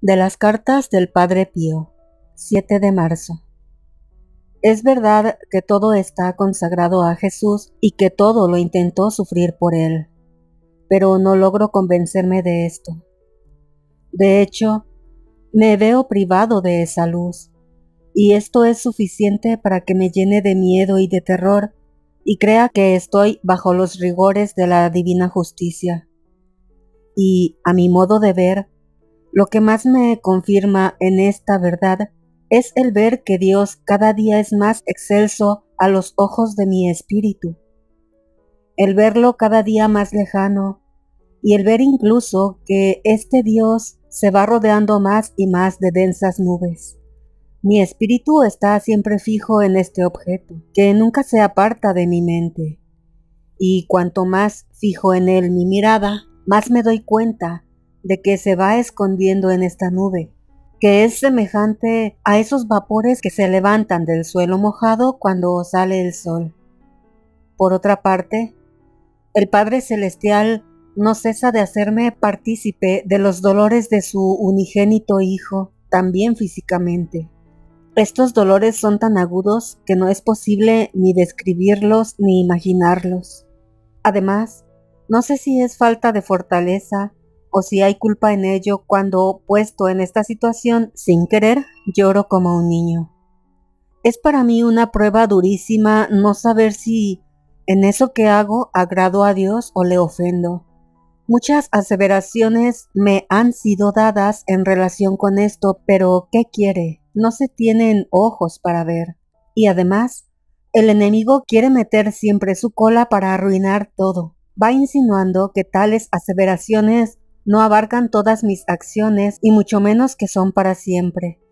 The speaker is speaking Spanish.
De las cartas del Padre Pío, 7 de marzo. Es verdad que todo está consagrado a Jesús y que todo lo intentó sufrir por él, pero no logro convencerme de esto. De hecho, me veo privado de esa luz, y esto es suficiente para que me llene de miedo y de terror y crea que estoy bajo los rigores de la divina justicia. Y, a mi modo de ver, lo que más me confirma en esta verdad es el ver que Dios cada día es más excelso a los ojos de mi espíritu, el verlo cada día más lejano y el ver incluso que este Dios se va rodeando más y más de densas nubes. Mi espíritu está siempre fijo en este objeto, que nunca se aparta de mi mente, y cuanto más fijo en él mi mirada, más me doy cuenta de que se va escondiendo en esta nube, que es semejante a esos vapores que se levantan del suelo mojado cuando sale el sol. Por otra parte, el Padre Celestial no cesa de hacerme partícipe de los dolores de su unigénito Hijo, también físicamente. Estos dolores son tan agudos que no es posible ni describirlos ni imaginarlos. Además, no sé si es falta de fortaleza o si hay culpa en ello cuando, puesto en esta situación, sin querer, lloro como un niño. Es para mí una prueba durísima no saber si en eso que hago agrado a Dios o le ofendo. Muchas aseveraciones me han sido dadas en relación con esto, pero ¿qué quiere? No se tienen ojos para ver. Y además, el enemigo quiere meter siempre su cola para arruinar todo. Va insinuando que tales aseveraciones no abarcan todas mis acciones y mucho menos que son para siempre.